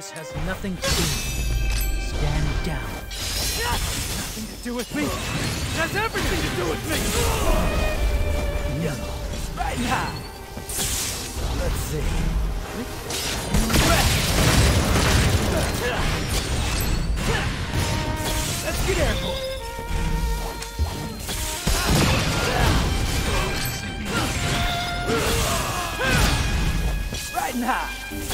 This has nothing to do with me. Stand down. Nothing to do with me. It has everything to do with me. No. Right now. Let's see. Let's get airborne. Right now.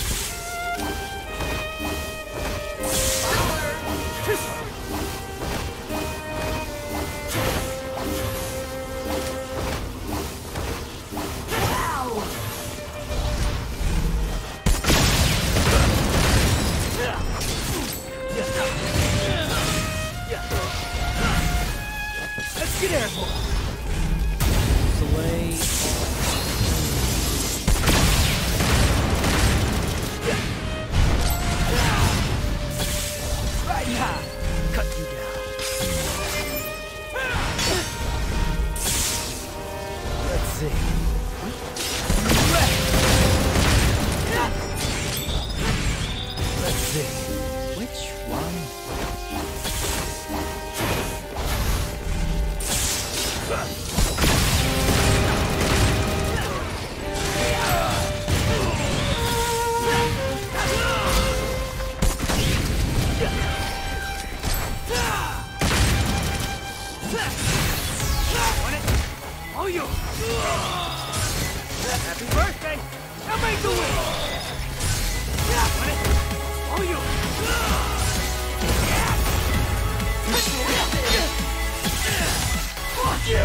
Let's get airborne. Delay. Right now. Cut you down. Let's see. Let's see. Which one? Oh, you! Happy birthday! Now make the win! Oh, you! Fuck you!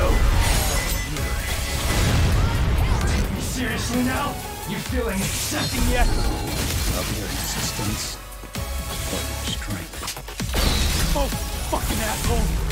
Take me seriously now? You feeling accepting yet? Of your existence or your strength. Oh, fucking asshole!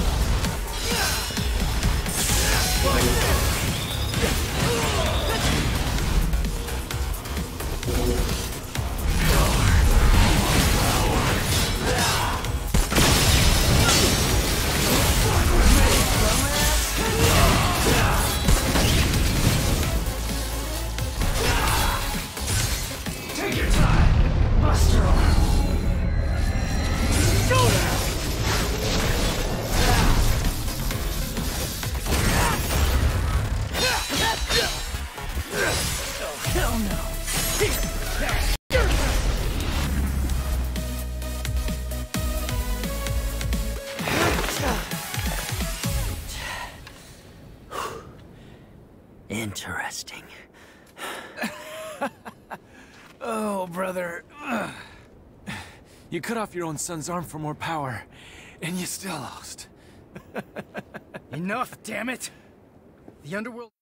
Take your time, Buster Arm. Go there! Hell no! Interesting. Oh, brother. You cut off your own son's arm for more power, and you still lost. Enough, damn it! The underworld...